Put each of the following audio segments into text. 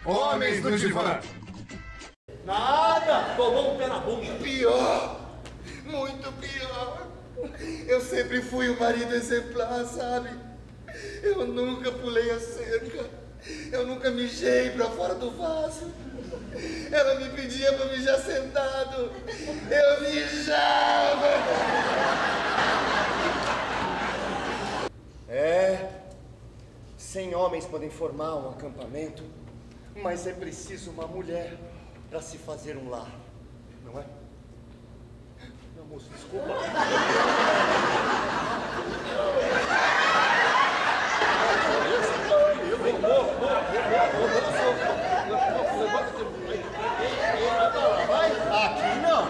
Homens no divã. Nada! Tomou um pé na bunda. Pior. Muito pior. Eu sempre fui o marido exemplar, sabe? Eu nunca pulei a cerca. Eu nunca mijei pra fora do vaso. Ela me pedia pra mijar sentado. Eu mijava. É, 100 homens podem formar um acampamento, mas é preciso uma mulher para se fazer um lar, não é? Meu moço, desculpa. Vai? Aqui não.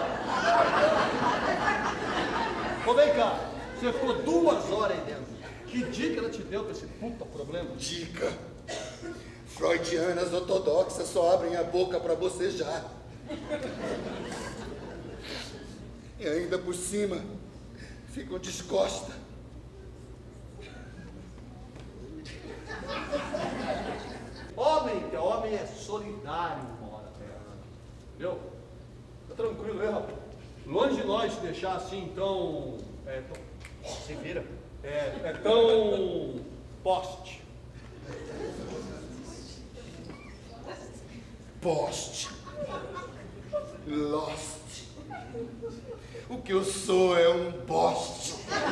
Ô, vem cá. Você ficou 2 horas aí dentro. Que dica ela te deu pra esse puta problema? Dica. Freudianas ortodoxas só abrem a boca pra bocejar. E ainda por cima, ficam descosta. Homem é solidário uma hora, entendeu? Tá tranquilo aí, rapaz. Longe de nós te deixar assim tão... Se vira. É tão... poste. Poste. Lost. O que eu sou é um poste.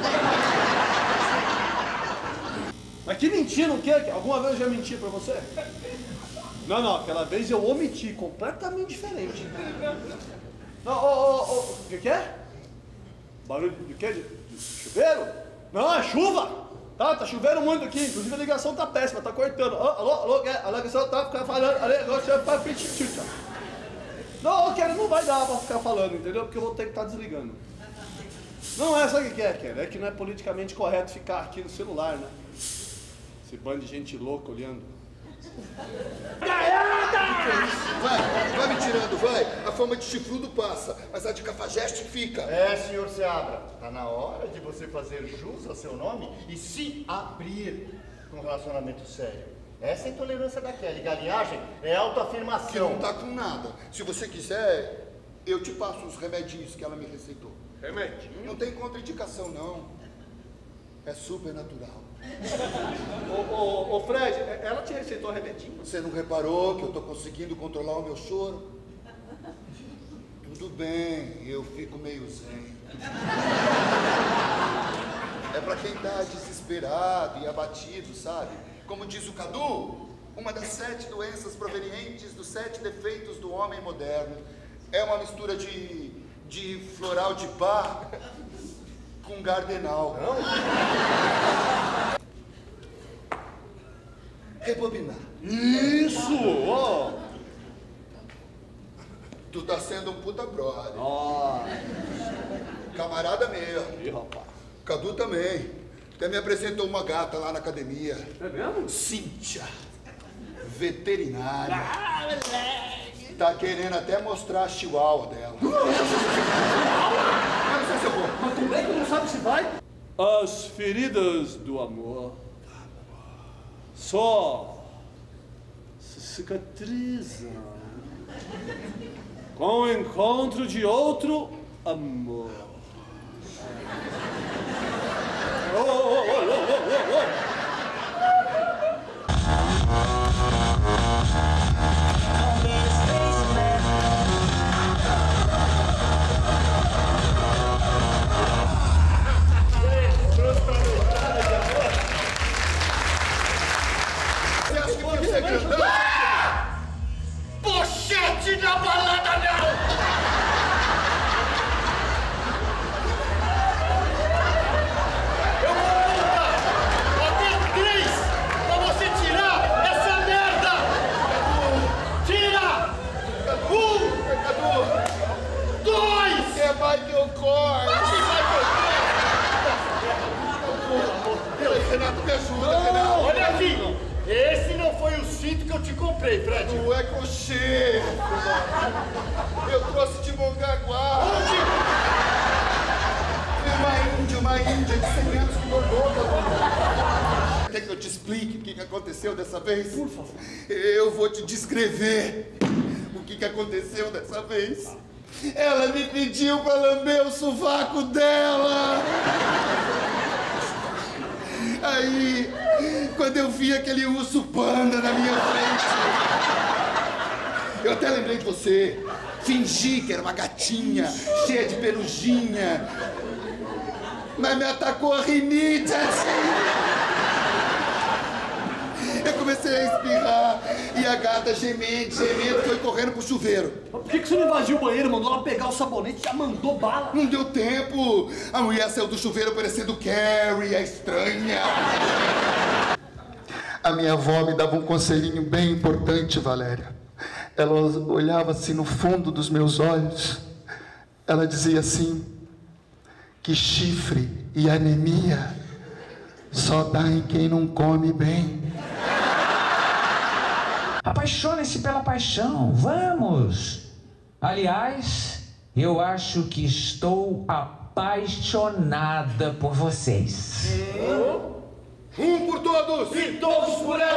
Mas que mentira, não quer? Alguma vez eu já menti pra você? Não, aquela vez eu omiti, completamente diferente. Não, o que é? Barulho de quê? De chuveiro? Não, é chuva! Tá chovendo muito aqui, inclusive a ligação tá péssima, tá cortando. Alô, a ligação tá falando, não, Kelly, não vai dar pra ficar falando, entendeu? Porque eu vou ter que estar desligando. Não é, sabe o que é, Kelly? É que não é politicamente correto ficar aqui no celular, né? Esse bando de gente louca olhando. Vai me tirando, vai. A fama de chifrudo passa, mas a de cafajeste fica. É, senhor Seabra, tá na hora de você fazer jus ao seu nome e se abrir com um relacionamento sério. Essa é a intolerância da Kelly. Galinhagem é autoafirmação. Que não tá com nada. Se você quiser, eu te passo os remedinhos que ela me receitou. Remedinho? Não tem contraindicação, não. É super natural. Ô, Fred, ela te receitou remedinho? Você não reparou que eu tô conseguindo controlar o meu choro? Tudo bem, eu fico meio zen. É pra quem tá desesperado e abatido, sabe? Como diz o Cadu, uma das 7 doenças provenientes dos 7 defeitos do homem moderno é uma mistura de floral de bar com gardenal. Rebobinar. Isso! Ó! Tu tá sendo um puta brother. Ó! Camarada mesmo. Ih, rapaz. Cadu também. Até me apresentou uma gata lá na academia. É mesmo? Cíntia. Veterinária. Ah, moleque! Tá querendo até mostrar a chihuahua dela. Eu não sei se eu vou. Mas tu bem que não sabe se vai? As feridas do amor só se cicatrizam com o encontro de outro amor. Você acha que pode ser grandão? Pochete na balada, não! É Michael Kors! Renato, me ajuda, Renato! Olha aqui! Esse não foi o cinto que eu te comprei, Fred! Não é crochê! Eu trouxe de Mongaguá! Uma índia de 100 anos que bordou, quer que eu te explique o que aconteceu dessa vez? Por favor. Eu vou te descrever o que aconteceu dessa vez. Ela me pediu para lamber o sovaco dela. Aí, quando eu vi aquele urso panda na minha frente, eu até lembrei de você. Fingi que era uma gatinha, cheia de peruginha. Mas me atacou a rinite assim. Eu comecei a espirrar e a gata gemendo, foi correndo pro chuveiro. Mas por que você não invadiu o banheiro, mandou ela pegar o sabonete e já mandou bala? Não deu tempo. A mulher saiu do chuveiro parecendo Carrie, a estranha. A minha avó me dava um conselhinho bem importante, Valéria. Ela olhava assim no fundo dos meus olhos. Ela dizia assim, que chifre e anemia só dá em quem não come bem. Apaixone-se pela paixão, vamos! Aliás, eu acho que estou apaixonada por vocês. Um por todos! E todos por ela!